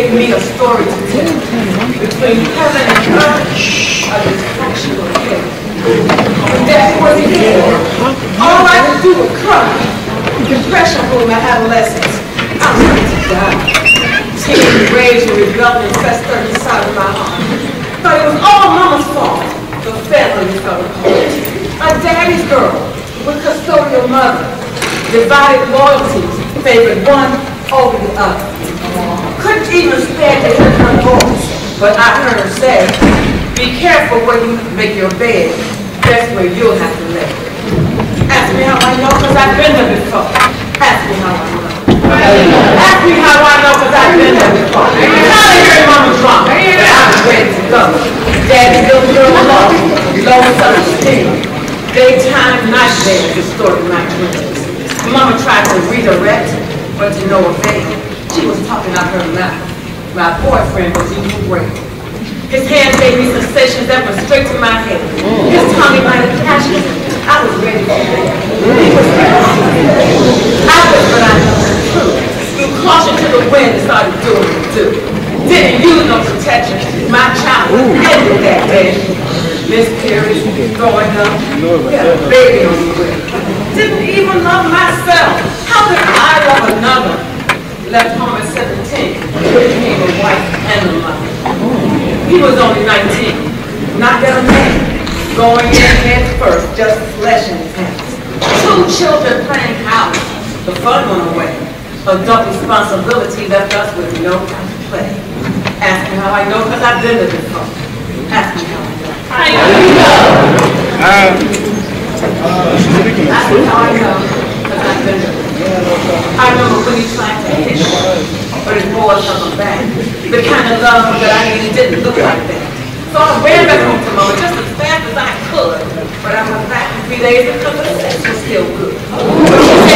gave me a story to tell. Between heaven and earth, a dysfunctional kid. When Daddy wasn't here, all I could do was cry. Depression ruled my adolescence. I was ready to die. Tears, rage, and rebellion festered inside of my heart. But it was all Mama's fault. The family fell apart. A daddy's girl with custodial mother. Divided loyalties favored one over the other. Couldn't even stand to hear her voice, but I heard her say, "Be careful where you make your bed. That's where you'll have to lay." Ask me how I know, because I've been there before. Ask me how I know. Ask me how I know, because I've been there before. I'm tired of hearing Mama's drama, but I'm ready to go. Daddy's little girl alone, low self-esteem. Daytime nightmares distorted my dreams. Mama tried to redirect, but to no avail. She was talking out her mouth. My boyfriend was even great. His hand gave me sensations that went straight to my head. His tongue ignited passion. I was ready for bed. He was ready. I was, but I know the truth. Threw caution to the wind and started doing what it do. Didn't use no protection. My child ended that bed. Miscarriage, growing up, got a baby on the way. Didn't even love myself. How could I love another? Left home at 17, became a wife and a mother. He was only 19, not yet a man. Going in head first, just flesh in his hands. 2 children playing house, the fun went away. Adult responsibility left us with no time to play. Ask me how I know, because I've been there before. Ask me how I know. Ask me how I know, because I've been there. I remember when he tried to hit me, but his boys held him back. The kind of love that I needed didn't look like that. So I ran back home to Mama just as fast as I could. But I went back in 3 days because the sex was still good. But she said,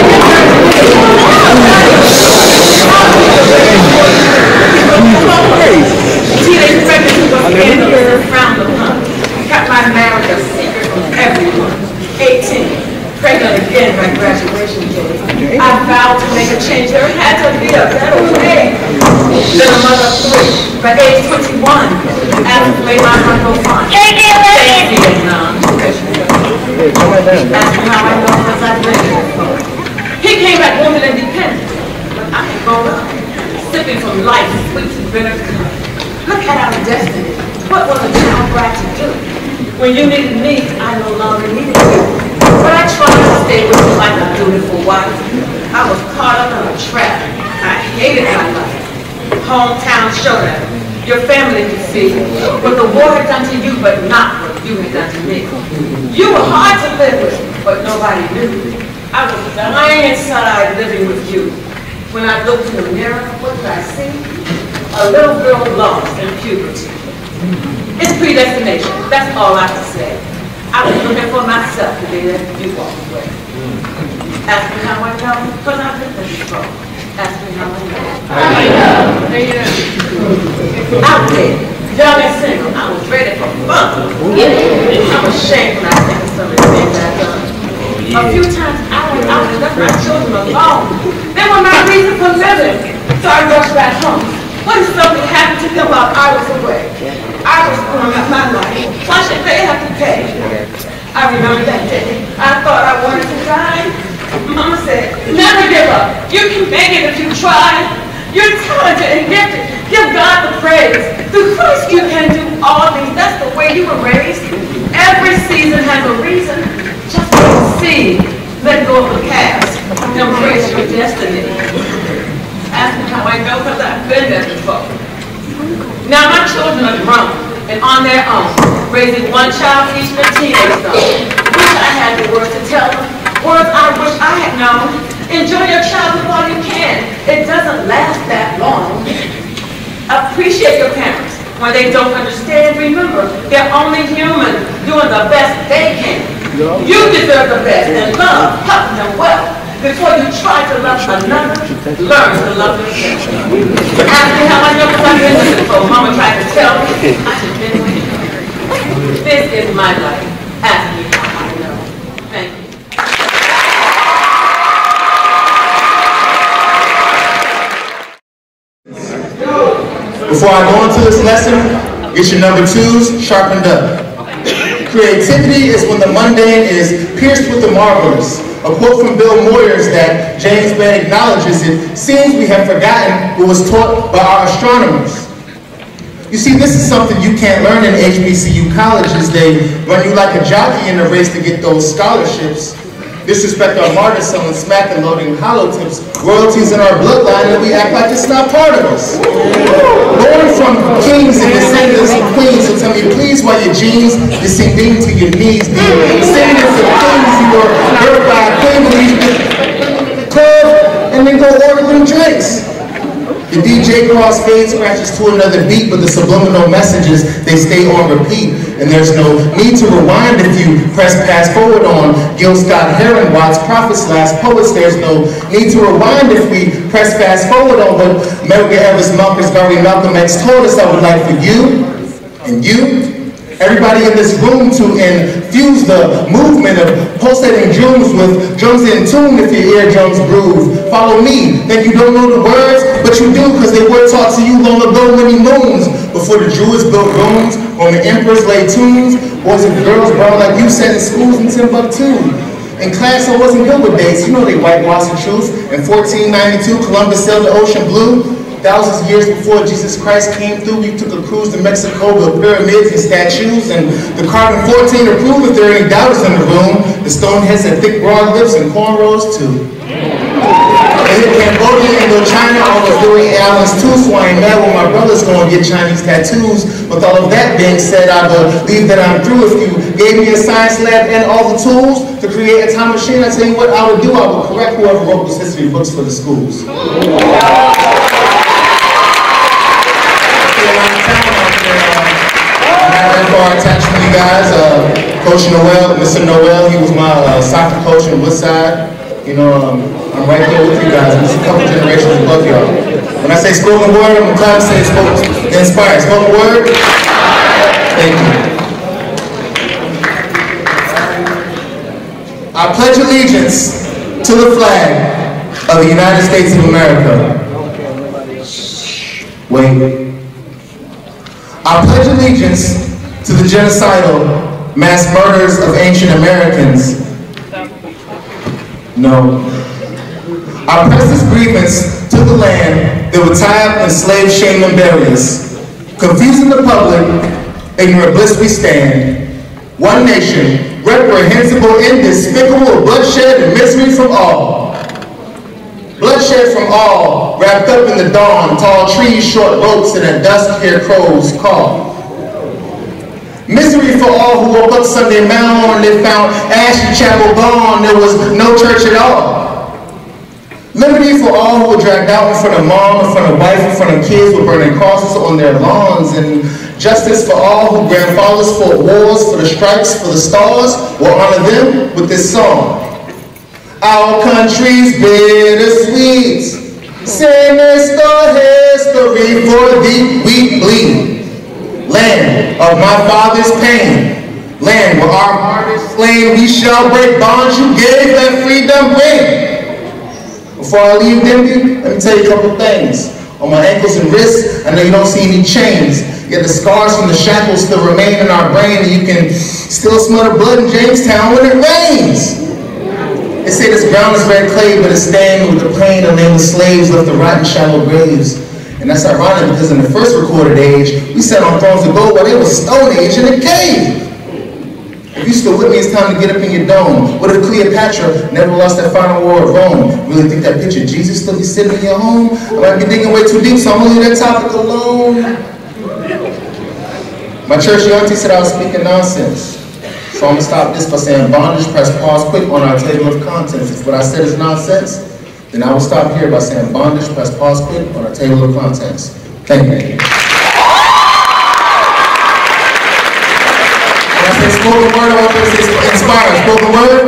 teenage pregnancy was scandalous and frowned upon. Kept my marriage a secret from everyone. 18. Pregnant again by graduation day. I vowed to make a change. There had to be a better way. Then a mother of 3, by age 21, after made my heart go fine. Thank you, Vietnam. Ask me how I know, because I've been there before. He came back wounded and dependent, but I had grown up, sipping from life's sweet and bitter cup. Look at our destiny. What was a child right to do? When you needed me, I no longer needed you. But I tried to stay with you like a dutiful wife. I was caught up in a trap. I hated my life. Hometown showdown. Your family could see what the war had done to you, but not what you had done to me. You were hard to live with, but nobody knew. I was dying inside living with you. When I looked in the mirror, what did I see? A little girl lost in puberty. It's predestination. That's all I can say. I was looking for myself the day that you walked away. Ask me how I know, because I've been there before. Ask me how I know. Out there, young and single, I was ready for fun. I'm ashamed when I think of some of the things I've done. A few times I went out and left my children alone. They were my reason for living. So I rushed back home. What if something happened to them while I was away? I was growing up my life. Why should they have to pay? I remember that day. I thought I wanted to die. Mama said, never give up. You can make it if you try. You're talented and gifted. Give God the praise. Through Christ you can do all things. That's the way you were raised. Every season has a reason. Just see. Let go of the past. Embrace your destiny. Ask me how I know, because I've been there before. Now my children are grown and on their own, raising one child each in a teenage zone. Wish I had the words to tell them, words I wish I had known. Enjoy your childhood while you can. It doesn't last that long. Appreciate your parents. When they don't understand, remember, they're only human, doing the best they can. You deserve the best, and love, help them well. Before you try to love another, learn to love yourself. Ask me how I know, because I've been listening for. Mama tried to tell me. I should have been with you. This is my life. Ask me how I know. Thank you. Before I go into this lesson, get your number 2s sharpened up. Creativity is when the mundane is pierced with the marvelous. A quote from Bill Moyers that James Bell acknowledges, it seems we have forgotten what was taught by our astronomers. You see, this is something you can't learn in HBCU colleges. They run you like a jockey in a race to get those scholarships. Disrespect our martyrs, selling smack and loading hollow tips. Royalties in our bloodline, and we act like it's not part of us. Born from kings and descendants of queens, so tell me please why your jeans, you seem deep to your knees. The descendants of kings, you were birthed by a queen, club, and then go order them drinks. The DJ crossfade scratches to another beat, but the subliminal messages, they stay on repeat. And there's no need to rewind if you press pass forward on Gil Scott Heron, Watts, prophets, last poets. There's no need to rewind if we press fast forward on what Medgar Evers, Marcus Garvey, Malcolm X told us. I would like for you and you, everybody in this room, to infuse the movement of pulsating drums with drums in tune if your eardrums groove. Follow me. Think you don't know the words, but you do, because they were taught to you long ago, many moons before the Druids built rooms, Roman emperors laid tombs, boys and girls brown like you sat in schools in Timbuktu. In class, I wasn't good with dates. You know they whitewashed the truth. In 1492, Columbus sailed the ocean blue. Thousands of years before Jesus Christ came through, we took a cruise to Mexico with pyramids and statues, and the carbon 14 to prove if there are any doubters in the room. The stone heads had thick, broad lips and cornrows too. They hit Cambodia, Indochina, all those Louis Allen's too, so I ain't mad when my brother's gonna get Chinese tattoos. With all of that being said, I believe that I'm through. If you gave me a science lab and all the tools to create a time machine, I tell you what I would do. I would correct whoever wrote those history books for the schools. Attached to you guys, Coach Noel, Mr. Noel, he was my soccer coach in Woodside. You know, I'm right there with you guys. I'm just a couple generations above y'all. When I say spoken word, I'm glad to say inspired. Spoken word? Thank you. I pledge allegiance to the flag of the United States of America. Wait. I pledge allegiance to the genocidal mass murders of ancient Americans. No. I press this grievance to the land that would tie up, enslave, shame, and bury us. Confusing the public, ignorant bliss we stand. One nation, reprehensible, indespicable, bloodshed and misery from all. Bloodshed from all, wrapped up in the dawn, tall trees, short ropes, and at dusk hear crows call. Misery for all who woke up Sunday morning and they found Ashley Chapel gone, there was no church at all. Liberty for all who were dragged out in front of mom, in front of wife, in front of kids with burning crosses on their lawns. And justice for all who grandfathers fought wars, for the stripes, for the stars, will honor them with this song. Our country's bittersweet, sinister history for thee we bleed. Land of my father's pain, land where our martyrs slain, we shall break bonds you gave, let freedom bring. Before I leave Denbigh, let me tell you a couple things. On my ankles and wrists, I know you don't see any chains, yet the scars from the shackles still remain in our brain, and you can still smell the blood in Jamestown when it rains. They say this ground is red clay, but it's stained with the pain of nameless slaves left to rot in shallow graves. And that's ironic because in the first recorded age, we sat on thrones of gold while they were Stone Age in a cave. If you're still with me, it's time to get up in your dome. What if Cleopatra never lost that final war of Rome? Really think that picture of Jesus still be sitting in your home? I might be digging way too deep, so I'm gonna leave that topic alone. My church auntie said I was speaking nonsense. So I'm gonna stop this by saying bondage, press pause quick on our table of contents. If what I said is nonsense, then I will stop here by saying bondage, press pause quick on our table of contents. Thank you. When I say spoken word, I want to say inspired. Spoken word?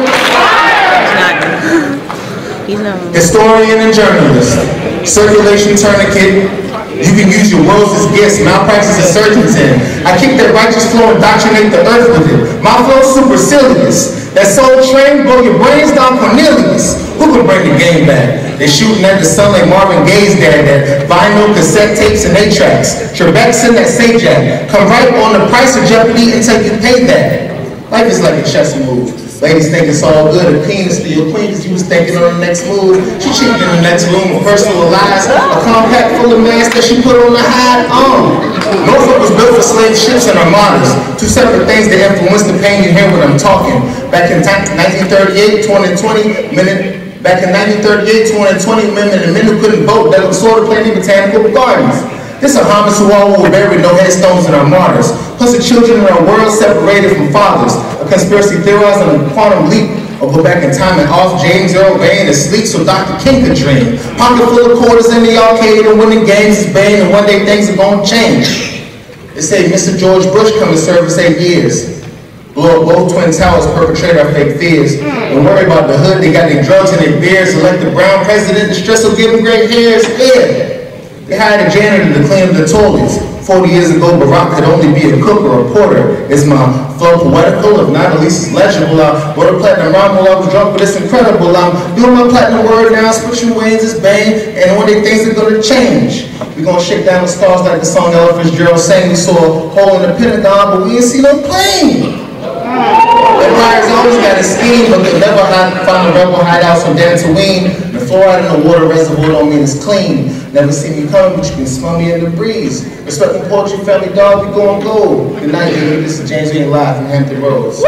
Historian and journalist. Circulation tourniquet. You can use your words as gifts. Malpractice as surgeons in. I keep that righteous flow and indoctrinate the earth with it. My flow's supercilious. That soul train blow your brains down Cornelius. Who can bring the game back? They shooting at the sun like Marvin Gaye's dad, that vinyl, cassette tapes, and 8-tracks. Trebek's in that Sajak. Come right on the price of Jeopardy until you pay that. Life is like a chess move. Ladies think it's all good. A queen is still your queen because you was thinking on the next move. She cheated in the next room with personal lies. A compact full of masks that she put on the hide on. Norfolk was built for slave ships and armadas. Two separate things that influence the pain you hear when I'm talking. Back in 1938, 2020 minute. Back in 1938, 2020 women and men who couldn't vote that was sort of playing in botanical gardens. This is a homage to all who were buried, no headstones in our martyrs. Plus the children in our world separated from fathers. A conspiracy theorized on a quantum leap. Or go back in time and off James Earl Bain to sleep so Dr. King could dream. Pocket full of quarters in the arcade and winning games is bane, and one day things are gonna change. They say Mr. George Bush come to service 8 years. Blow up both Twin Towers, perpetrate our fake fears. Don't worry about the hood, they got their drugs and their beers. Elect the brown president, the stress will give them great hairs. Yeah. They hired a janitor to clean up the toilets. 40 years ago, Barack could only be a cook or a porter. Is my flow poetical? If not, at least it's legible. I wrote a platinum rhyme while I was drunk, but it's incredible. I'm doing my platinum word now, switching ways, it's bang, and one day things are gonna change. We're gonna shake down the stars like the song Ella Fitzgerald sang. We saw a hole in the Pentagon, but we didn't see no plane. Empires always got a scheme, but they'll never find a rebel hideout from Dantooine. The fluoride in the water reservoir don't mean it's clean. Never see me coming, but you can smell me in the breeze. Respecting poetry, family dog, we going gold. Good night, baby. This is James Green live from Hampton Roads.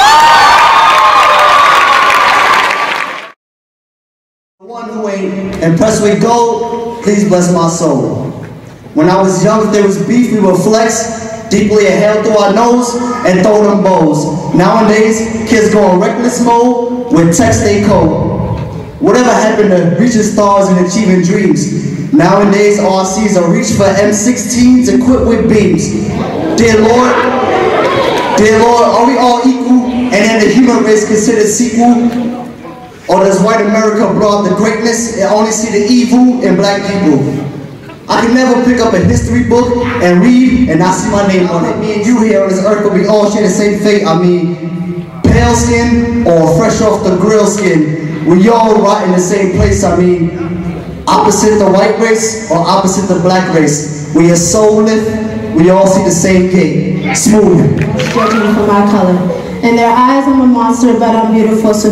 One who ain't impressed with gold, please bless my soul. When I was young, if there was beef, we would flex. Deeply inhale through our nose and throw them bows. Nowadays, kids go in reckless mode with text they code. Whatever happened to reaching stars and achieving dreams? Nowadays, all I see is a reach for M16s equipped with beams. Dear Lord, are we all equal? And then the human race considered sequel? Or does white America blow out the greatness and only see the evil in black people? I can never pick up a history book and read and not see my name on it. Me and you here on this earth will be all share the same fate. I mean, pale skin or fresh off the grill skin. We all rot in the same place. I mean, opposite the white race or opposite the black race. We are soulless. We all see the same gate. Smooth. Judging me for my color. In their eyes, I'm a monster, but I'm beautiful. So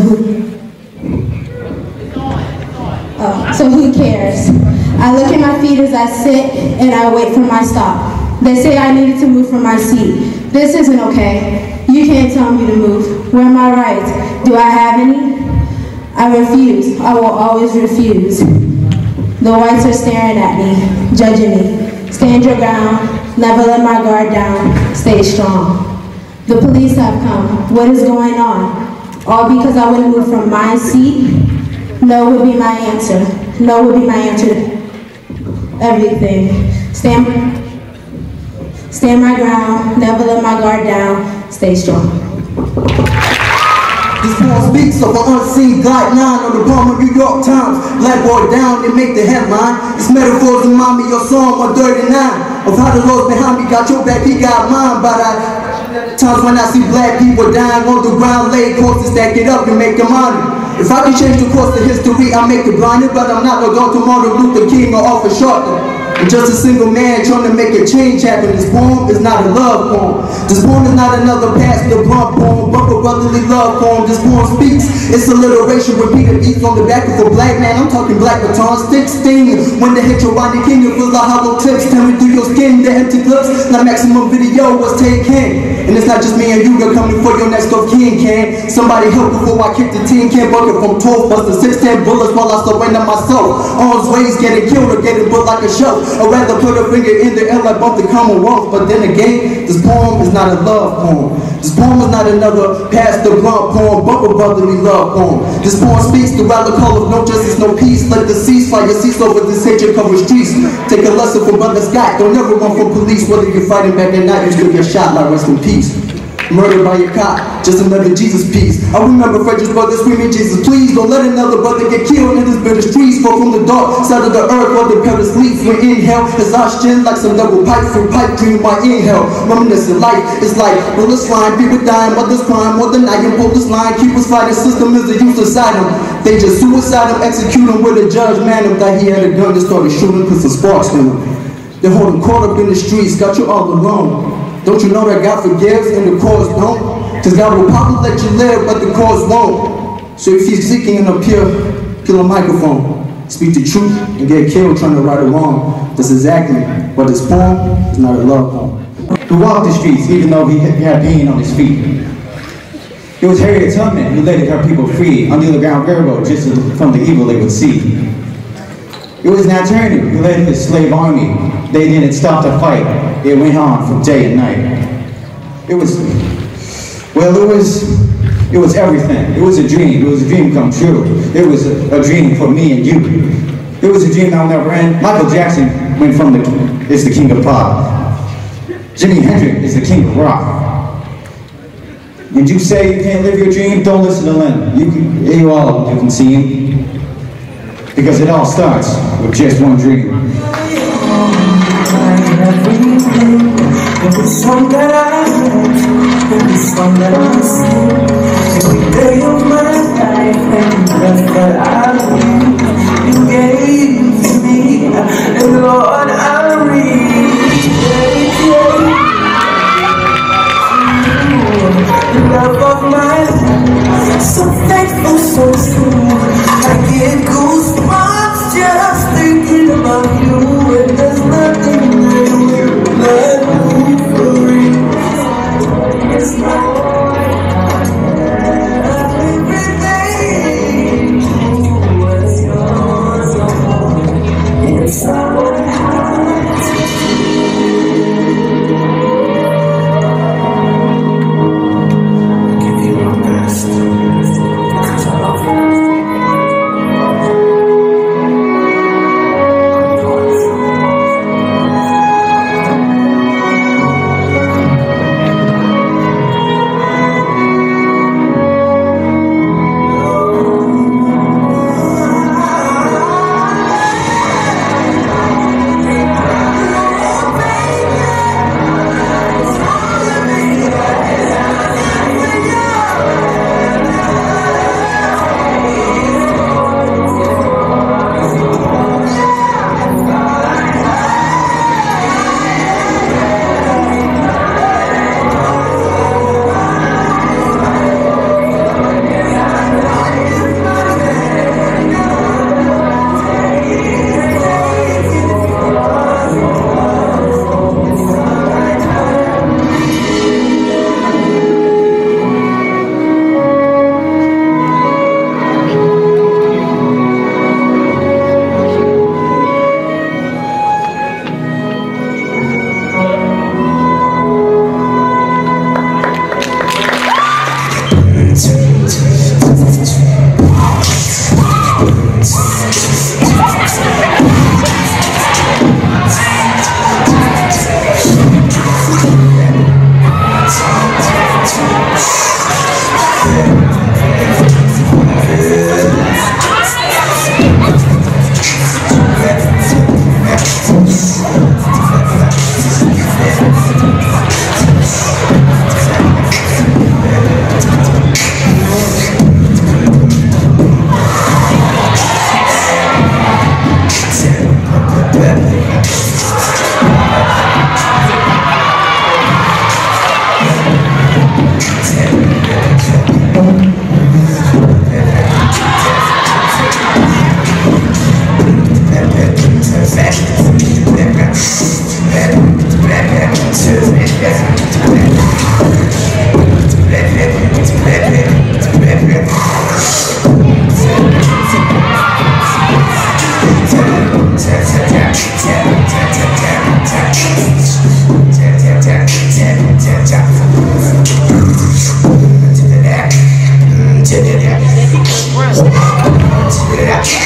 who cares? I look at my feet as I sit and I wait for my stop. They say I needed to move from my seat. This isn't okay. You can't tell me to move. Where are my rights? Do I have any? I refuse. I will always refuse. The whites are staring at me, judging me. Stand your ground. Never let my guard down. Stay strong. The police have come. What is going on? All because I wouldn't move from my seat? No would be my answer. No would be my answer to everything. Stand my ground, never let my guard down, stay strong. This poem speaks of an unseen Glock 9 on the palm of New York Times. Black boy down, they make the headline. This metaphors remind me of Psalm 139, of how the Lord behind me got your back, he got mine. But times when I see black people dying on the ground, lay courses that get up and make them honor. If I can change the course of history, I'll make it blinded, but I'm not gonna go to Martin Luther King or Arthur Shorter. I'm just a single man trying to make a change happen. This poem is not a love poem. This poem is not another past the blunt poem, but a brotherly love poem. This poem speaks, it's alliteration, repeated beats on the back of a black man. I'm talking black baton sticks sting. When they hit your body king, it feels like hollow tips tearing through your skin. The empty clips, not maximum video was taken. And it's not just me and you, you're coming for your next of kin, can. Somebody help before I kick the tin can bucket from 12 bust to 16 bullets while I surrender myself. Arms raised, getting killed or getting put like a shelf. I'd rather put a finger in the air like bump the Commonwealth. But then again, this poem is not a love poem. This poem is not another past the blunt poem, but a brotherly love poem. This poem speaks throughout the call of no justice, no peace. Let the ceasefire cease over this hatred covered streets. Take a lesson from Brother Scott. Don't ever run from police. Whether you're fighting back at night, you still get shot like rest in peace. Murdered by a cop, just another Jesus piece. I remember Frederick's brother screaming, Jesus, please don't let another brother get killed in this bitter streets. Fall from the dark side of the earth while the pedal sleeps. We inhale exhaustion like some double pipe from pipe dream. Why inhale? Reminiscent life is like bullets flying, people dying, mothers crying, more than I am. Police line, keepers fighting, system is a use asylum. They just suicide him, execute him with a judge man him that he had a gun and started shooting, put some sparks in him. They hold him caught up in the streets, got you all alone. Don't you know that God forgives and the cause don't? Cause God will probably let you live, but the cause won't. So if you're seeking an appeal, kill a microphone. Speak the truth and get killed trying to right or wrong. That's exactly what this poem is, not a love poem. Who walked the streets even though he had pain on his feet. It was Harriet Tubman who let her people free on the Underground Railroad just from the evil they would see. It was Nat Turner who led his slave army. They didn't stop to fight. It went on from day and night. It was everything. It was a dream. It was a dream come true. It was a dream for me and you. It was a dream that will never end. Michael Jackson is the king of pop. Jimi Hendrix is the king of rock. And you say you can't live your dream, don't listen to Len. You can see him. Because it all starts with just one dream. Every song that I write, every song that I sing, every day of my life, every breath that I breathe, you gave to me, and Lord, I read the love of my life, so thankful, so true. I get goosebumps just thinking about you, and there's nothing that will let me free. It's my everything was yours. It's all I had to do. Give you my best because I love you. Yeah.